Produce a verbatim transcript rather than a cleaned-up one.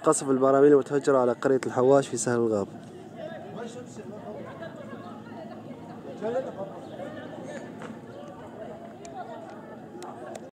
قصف البراميل المتفجرة على قرية الحواش في سهل الغاب.